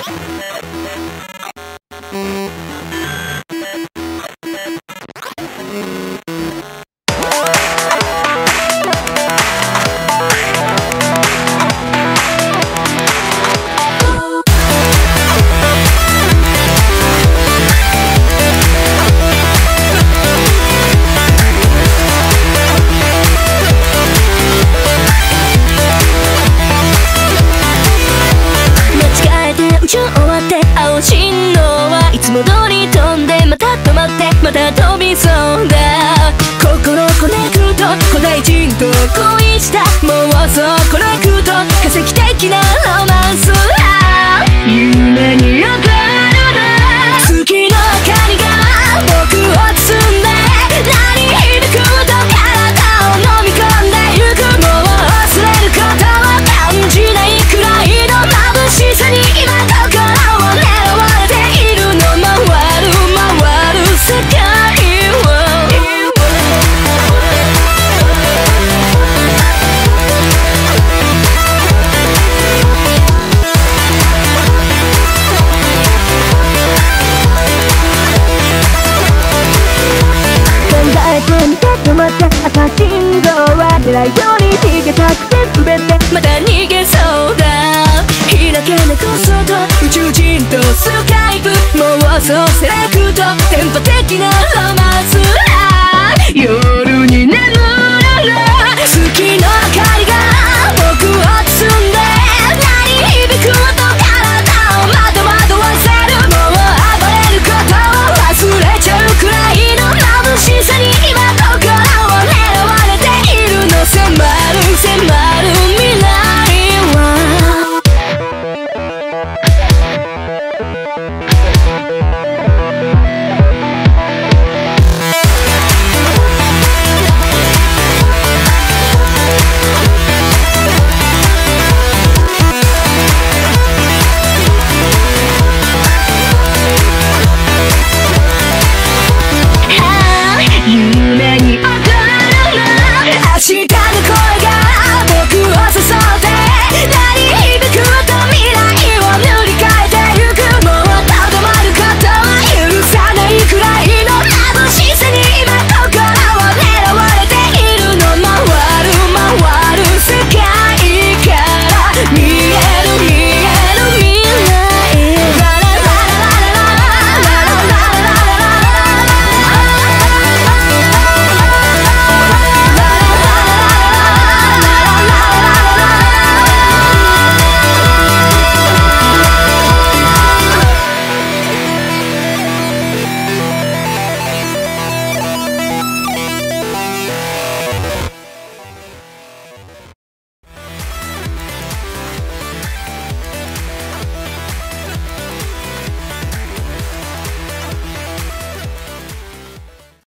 また飛びそうだ。心コネクト、古代人と恋した妄想コネクト、化石的なロマンス。夢に当たるな月の明かりが僕を包んで、何響くと体を飲み込んでゆく。もう忘れることを感じないくらいの眩しさに今心を狙われているの。回る回る世界を考えてみて止まって赤信号は狙いように逃げたくて滑ってまた逃げそうだ。開けなこそと宇宙人とスカイプ妄想セレク